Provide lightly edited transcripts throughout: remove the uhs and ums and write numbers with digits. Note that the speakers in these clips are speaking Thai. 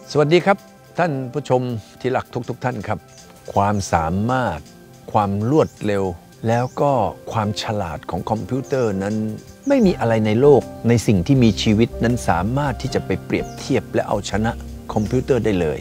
สวัสดีครับท่านผู้ชมที่รักทุกท่านครับความสามารถความรวดเร็วแล้วก็ความฉลาดของคอมพิวเตอร์นั้นไม่มีอะไรในโลกในสิ่งที่มีชีวิตนั้นสามารถที่จะไปเปรียบเทียบและเอาชนะคอมพิวเตอร์ได้เลย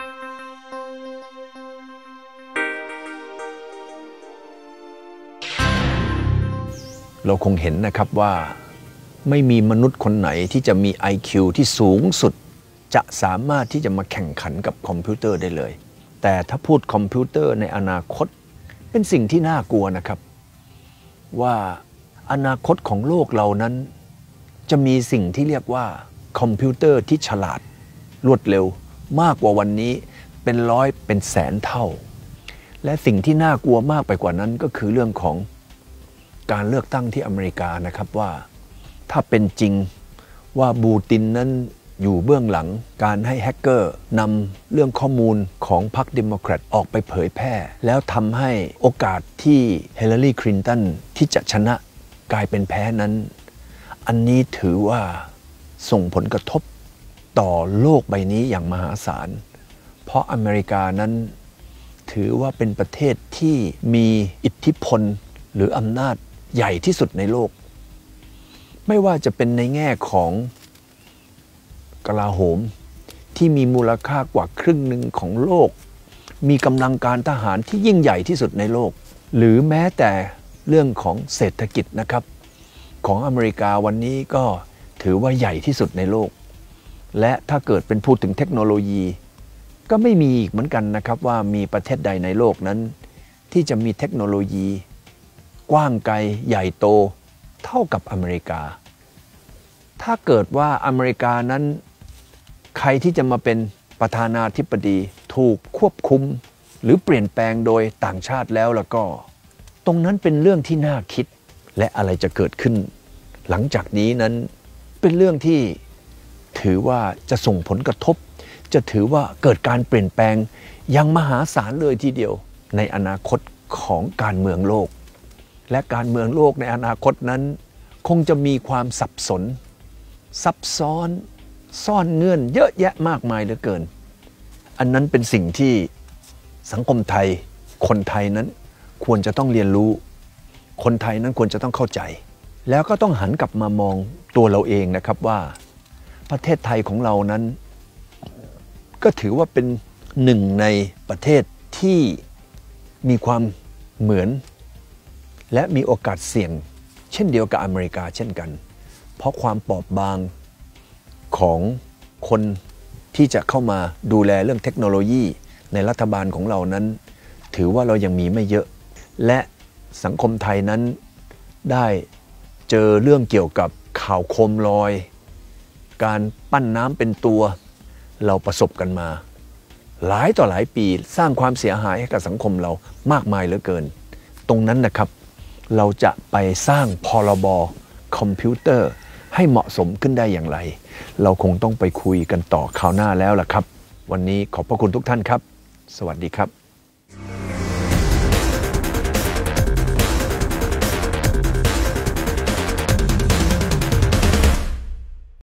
เราคงเห็นนะครับว่าไม่มีมนุษย์คนไหนที่จะมี IQ ที่สูงสุดจะสามารถที่จะมาแข่งขันกับคอมพิวเตอร์ได้เลยแต่ถ้าพูดคอมพิวเตอร์ในอนาคตเป็นสิ่งที่น่ากลัวนะครับว่าอนาคตของโลกเรานั้นจะมีสิ่งที่เรียกว่าคอมพิวเตอร์ที่ฉลาดรวดเร็วมากกว่าวันนี้เป็นร้อยเป็นแสนเท่าและสิ่งที่น่ากลัวมากไปกว่านั้นก็คือเรื่องของการเลือกตั้งที่อเมริกานะครับว่าถ้าเป็นจริงว่าบูตินนั้นอยู่เบื้องหลังการให้แฮกเกอร์นำเรื่องข้อมูลของพรรคเดโมแครตออกไปเผยแพร่แล้วทำให้โอกาสที่ฮิลลารีคลินตันที่จะชนะกลายเป็นแพ้นั้นอันนี้ถือว่าส่งผลกระทบต่อโลกใบนี้อย่างมหาศาลเพราะอเมริกานั้นถือว่าเป็นประเทศที่มีอิทธิพลหรืออำนาจใหญ่ที่สุดในโลกไม่ว่าจะเป็นในแง่ของกลาโหมที่มีมูลค่ากว่าครึ่งหนึ่งของโลกมีกำลังการทหารที่ยิ่งใหญ่ที่สุดในโลกหรือแม้แต่เรื่องของเศรษฐกิจนะครับของอเมริกาวันนี้ก็ถือว่าใหญ่ที่สุดในโลกและถ้าเกิดเป็นพูดถึงเทคโนโลยีก็ไม่มีอีกเหมือนกันนะครับว่ามีประเทศใดในโลกนั้นที่จะมีเทคโนโลยีกว้างไกลใหญ่โตเท่ากับอเมริกาถ้าเกิดว่าอเมริกานั้นใครที่จะมาเป็นประธานาธิบดีถูกควบคุมหรือเปลี่ยนแปลงโดยต่างชาติแล้วก็ตรงนั้นเป็นเรื่องที่น่าคิดและอะไรจะเกิดขึ้นหลังจากนี้นั้นเป็นเรื่องที่ถือว่าจะส่งผลกระทบจะถือว่าเกิดการเปลี่ยนแปลงอย่างมหาศาลเลยทีเดียวในอนาคตของการเมืองโลกและการเมืองโลกในอนาคตนั้นคงจะมีความสับสนซับซ้อนซ่อนเงื่อนเยอะแยะมากมายเหลือเกินอันนั้นเป็นสิ่งที่สังคมไทยคนไทยนั้นควรจะต้องเรียนรู้คนไทยนั้นควรจะต้องเข้าใจแล้วก็ต้องหันกลับมามองตัวเราเองนะครับว่าประเทศไทยของเรานั้นก็ถือว่าเป็นหนึ่งในประเทศที่มีความเหมือนและมีโอกาสเสี่ยงเช่นเดียวกับอเมริกาเช่นกันเพราะความบอบบางของคนที่จะเข้ามาดูแลเรื่องเทคโนโลยีในรัฐบาลของเรานั้นถือว่าเรายังมีไม่เยอะและสังคมไทยนั้นได้เจอเรื่องเกี่ยวกับข่าวโคมลอยการปั้นน้ำเป็นตัวเราประสบกันมาหลายต่อหลายปีสร้างความเสียหายให้กับสังคมเรามากมายเหลือเกินตรงนั้นนะครับเราจะไปสร้างพรบคอมพิวเตอร์ให้เหมาะสมขึ้นได้อย่างไรเราคงต้องไปคุยกันต่อคราวหน้าแล้วล่ะครับวันนี้ขอบพระคุณทุกท่านครับสวัสดีครับ